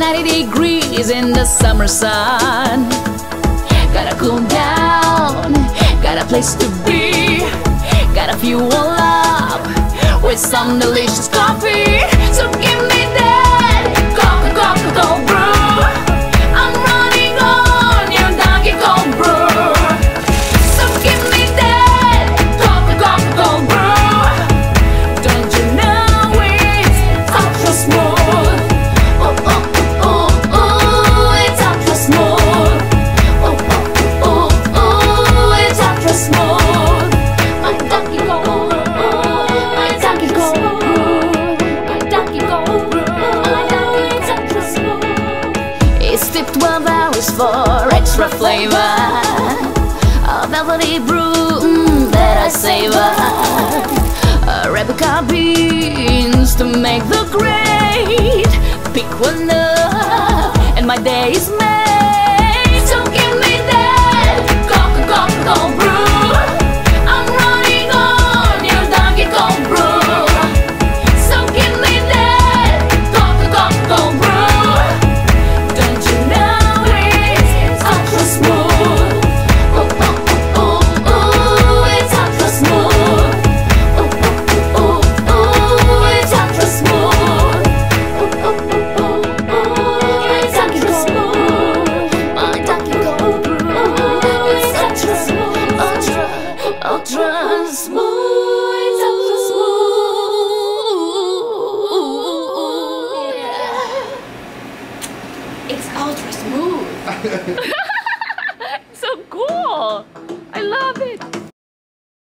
90 degrees in the summer sun. Gotta cool down, got a place to be, gotta fuel up with some delicious coffee. So give me that cold brew. I'm running on your Dunkin cold brew. So give me that cold brew. Don't you know it's ultra smooth? Oh, oh, oh, oh, it's ultra smooth. Oh, oh, oh, oh, it's ultra smooth. My Dunkin cold brew, my Dunkin cold brew, my Dunkin cold brew, my Dunkin's ultra smooth. It's tipped 12 hours for extra flavor, a velvety brew that I savor, Arabica beans to make the grade. Pick one up and my day is made. So give me that cold brew. I'm running on your Dunkin cold brew. So give me that cold brew. Don't you know it's ultra smooth? Oh, oh, oh, oh, it's ultra smooth. Oh, oh, oh, oh, it's ultra smooth. Oh, oh, oh, oh, it's ultra smooth. My Dunkin cold brew, it's ultra smooth, ultra smooth, it's ultra smooth. Yeah. It's ultra smooth. So cool.